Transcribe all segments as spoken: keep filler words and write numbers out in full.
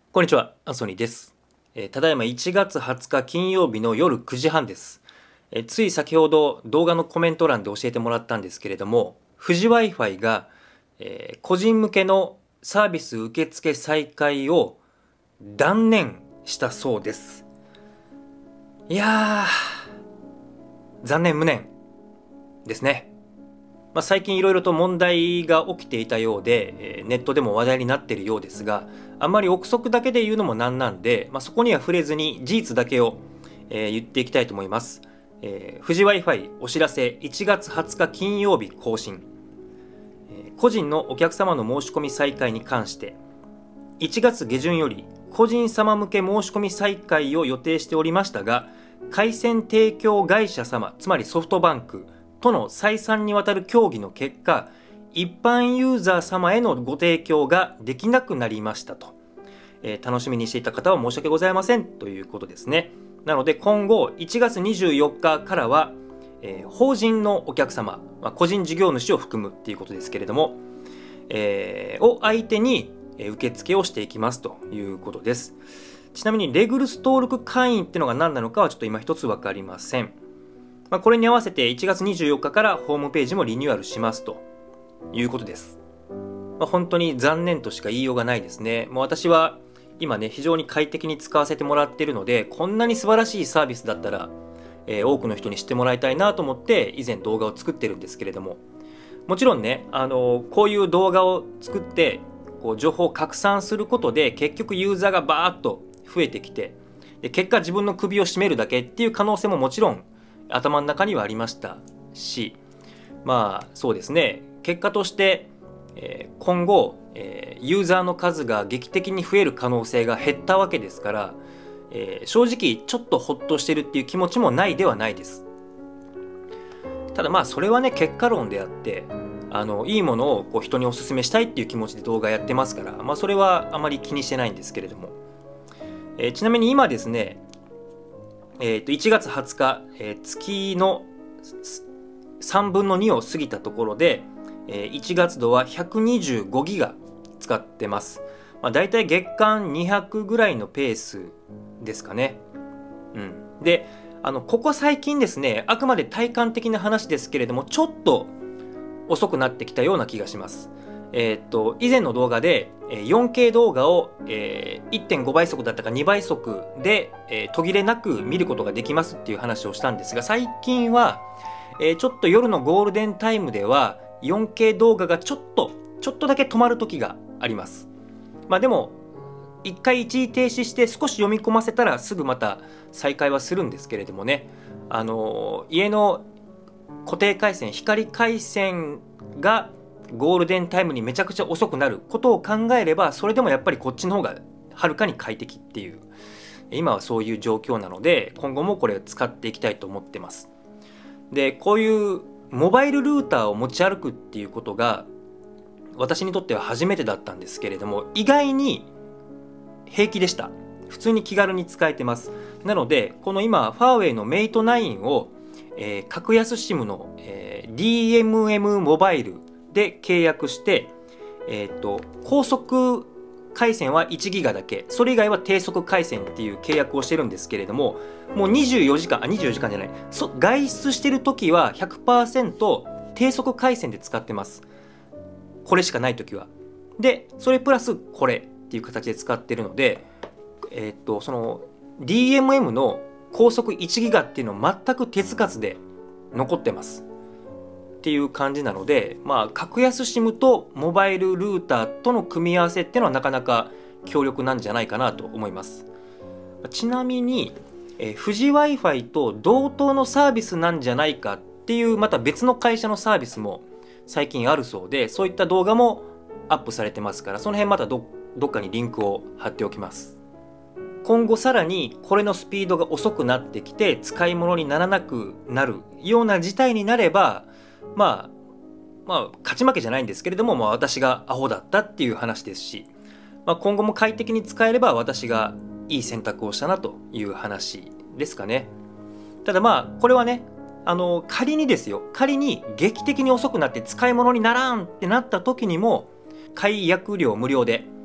こんにちは、アンソニーです。えーただいまいちがつはつか金曜日の夜くじはんです。えーつい先ほど動画のコメント欄で教えてもらったんですけれども、富士 Wi-Fi が、えー個人向けのサービス受付再開を断念したそうです。いやー、残念無念ですね。まあ、最近いろいろと問題が起きていたようで、えーネットでも話題になっているようですが、あんまり憶測だけで言うのもなんなんで、まあ、そこには触れずに事実だけを、えー言っていきたいと思います。えー、富士 Wi-Fi お知らせいちがつはつか金曜日更新、えー個人のお客様の申し込み再開に関していちがつげじゅんより個人様向け申し込み再開を予定しておりましたが、回線提供会社様、つまりソフトバンクとの再三にわたる協議の結果、一般ユーザー様へのご提供ができなくなりましたと、えー楽しみにしていた方は申し訳ございませんということですね。なので今後いちがつにじゅうよっかからは、えー法人のお客様、まあ、個人事業主を含むっていうことですけれども、えーを相手にえー受付をしていきますということです。ちなみにレグルス登録会員っていうのが何なのかはちょっと今一つ分かりません。まあ、これに合わせていちがつにじゅうよっかからホームページもリニューアルしますということです。まあ、本当に残念としか言いようがないですね。もう私は今ね、非常に快適に使わせてもらっているので、こんなに素晴らしいサービスだったら、えー多くの人に知ってもらいたいなと思って以前動画を作ってるんですけれども、もちろんね、あのこういう動画を作ってこう情報を拡散することで結局ユーザーがバーッと増えてきて、で結果自分の首を絞めるだけっていう可能性ももちろん頭の中にはありましたし、まあそうですね、結果として、えー今後、えーユーザーの数が劇的に増える可能性が減ったわけですから、えー正直ちょっとホッとしてるっていう気持ちもないではないです。ただまあそれはね、結果論であって、あのいいものをこう人にお勧めしたいっていう気持ちで動画やってますから、まあ、それはあまり気にしてないんですけれども、えーちなみに今ですね、えーといちがつはつか、えー月のさんぶんのにを過ぎたところで、えーいちがつ度はひゃくにじゅうごギガ使ってます。まあ、だいたい月間にひゃくぐらいのペースですかね。うん、であのここ最近ですね、あくまで体感的な話ですけれども、ちょっと遅くなってきたような気がします。えーっと以前の動画でえー よんケー 動画を、えーいってんごばい速だったかにばい速で、えー途切れなく見ることができますっていう話をしたんですが、最近は、えーちょっと夜のゴールデンタイムでは よんケー 動画がちょっとちょっとだけ止まる時があります。まあでも一回一時停止して少し読み込ませたらすぐまた再開はするんですけれどもね、あのー家の固定回線、光回線がゴールデンタイムにめちゃくちゃ遅くなることを考えれば、それでもやっぱりこっちの方がはるかに快適っていう、今はそういう状況なので、今後もこれを使っていきたいと思ってます。でこういうモバイルルーターを持ち歩くっていうことが私にとっては初めてだったんですけれども、意外に平気でした。普通に気軽に使えてます。なのでこの今ファーウェイのメイトナインを、えー格安 SIM の、えー ディーエムエム モバイルで契約して、えー、と高速回線はいちギガだけ、それ以外は低速回線っていう契約をしてるんですけれども、もうにじゅうよじかん、あ、にじゅうよじかんじゃない、そ外出してる時は ひゃくパーセント 低速回線で使ってます。これしかない時は。で、それプラスこれっていう形で使ってるので、えっ、と、その ディーエムエム の高速いちギガっていうのは全く手つかずで残ってますっていう感じなので、まあ格安 SIM とモバイルルーターとの組み合わせっていうのはなかなか強力なんじゃないかなと思います。ちなみに、えー、富士 Wi-Fi と同等のサービスなんじゃないかっていうまた別の会社のサービスも最近あるそうで、そういった動画もアップされてますから、その辺また ど, どっかにリンクを貼っておきます。今後さらにこれのスピードが遅くなってきて使い物にならなくなるような事態になれば、まあまあ勝ち負けじゃないんですけれども、まあ、私がアホだったっていう話ですし、まあ、今後も快適に使えれば私がいい選択をしたなという話ですかね。ただまあこれはね、あの仮にですよ、仮に劇的に遅くなって使い物にならんってなった時にも解約料無料で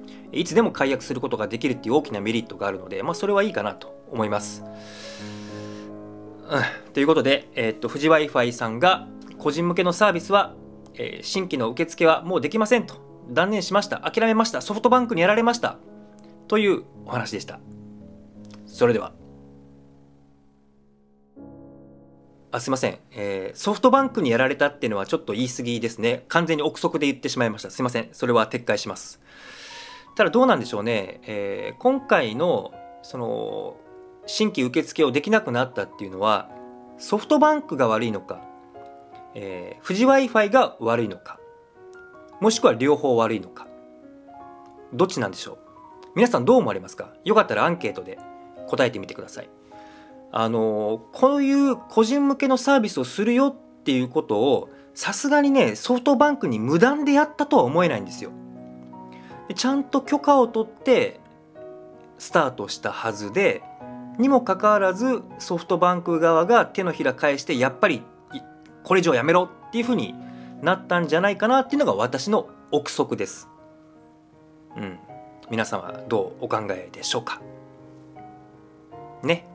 いつでも解約することができるっていう大きなメリットがあるので、まあ、それはいいかなと思います。うん、ということで、えー、っと富士 Wi-Fi さんが個人向けのサービスは、えー、新規の受付はもうできませんと断念しました、諦めました、ソフトバンクにやられましたというお話でした。それでは。あ、すいません、えー、ソフトバンクにやられたっていうのはちょっと言い過ぎですね。完全に憶測で言ってしまいました。すいません、それは撤回します。ただどうなんでしょうね、えー、今回のその新規受付をできなくなったっていうのはソフトバンクが悪いのか、えー、富士 Wi-Fi が悪いのか、もしくは両方悪いのか、どっちなんでしょう。皆さんどう思われますか。よかったらアンケートで答えてみてください。あのこういう個人向けのサービスをするよっていうことをさすがにねソフトバンクに無断でやったとは思えないんですよ。でちゃんと許可を取ってスタートしたはずで、にもかかわらずソフトバンク側が手のひら返してやっぱりこれ以上やめろっていうふうになったんじゃないかなっていうのが私の憶測です。うん、皆さんはどうお考えでしょうかね。